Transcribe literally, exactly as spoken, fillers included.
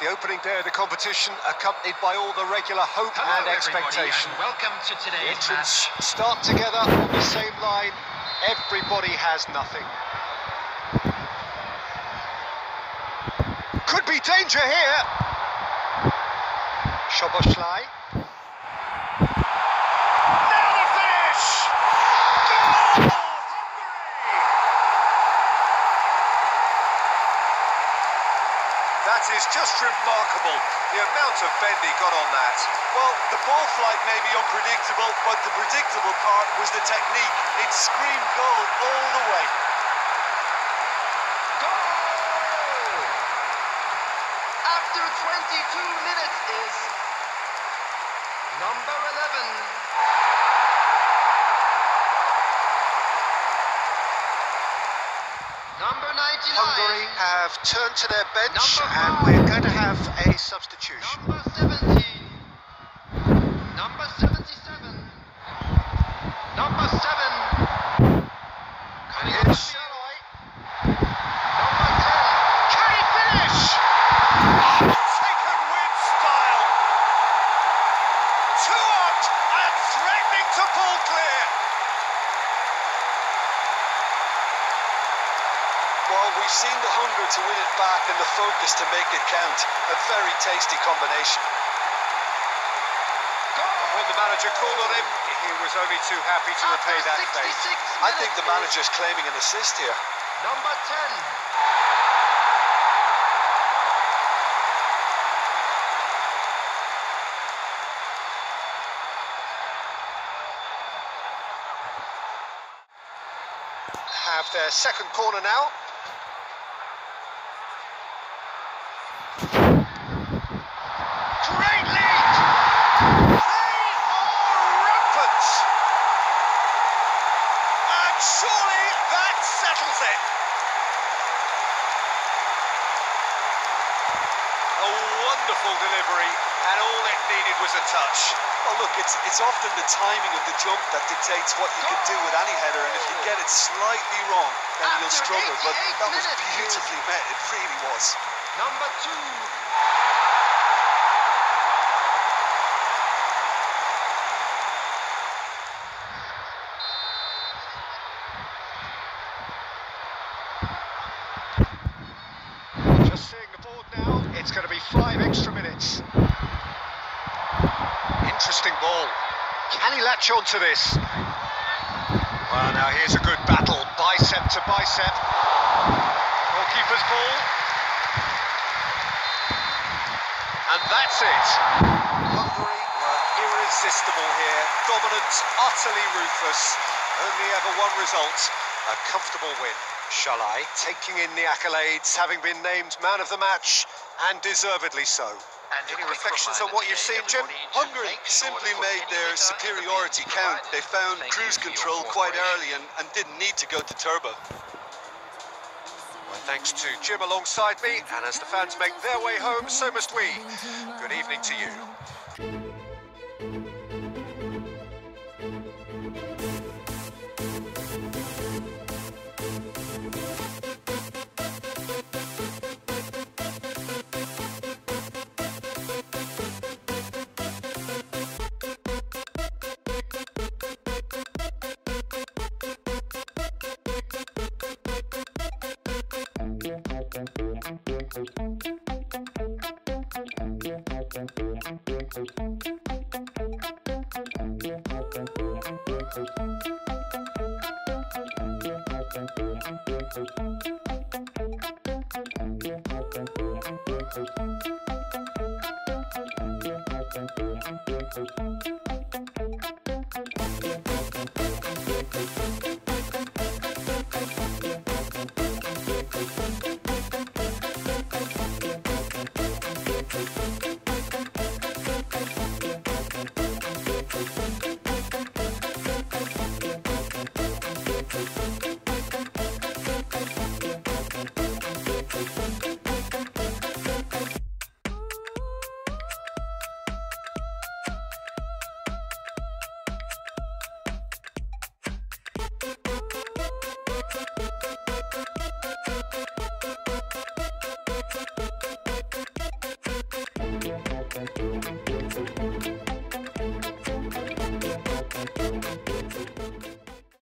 The opening day of the competition, accompanied by all the regular hope Hello, and expectation. And welcome to The today's entrants match. start together on the same line. Everybody has nothing. Could be danger here. Szoboszlai. Now the finish! Goal! Hungary! That is just remarkable, the amount of bend he got on that. Well, the ball flight may be unpredictable, but the predictable part was the technique. It screamed goal all the way. Goal! After twenty-two minutes is number eleven. Number ninety-nine. Hungary have turned to their bench Number and five. we're going to have a substitution. Number seventy. Number seventy-seven. Number seven. And it's Number ten. Can he finish? Taken with style. Two up and threatening to pull clear. Well, we've seen the hunger to win it back and the focus to make it count. A very tasty combination. When the manager called on him, he was only too happy to repay that fate. I think the manager's claiming an assist here. Number ten. Have their second corner now. Great lead! They are rampant! And surely that settles it. A wonderful delivery, and all it needed was a touch. Well, look, it's it's often the timing of the jump that dictates what you can do with any header, and if you get it slightly wrong, then you'll After struggle. But eighty-eight that was minutes, beautifully met. It really was. Number two. Just seeing the board now, it's going to be five extra minutes. Interesting ball. Can he latch on to this? Well, now here's a good battle, bicep to bicep. Goalkeeper's ball. And that's it. Hungary were irresistible here. Dominant, utterly ruthless. Only ever one result, a comfortable win. Szoboszlai taking in the accolades, having been named man of the match, and deservedly so. Any reflections on what you've seen, Jim? Hungary simply made their superiority count. They found cruise control quite early and, and didn't need to go to turbo. Well, thanks to Jim alongside me, and as the fans make their way home, so must we. Good evening to you. Hungary.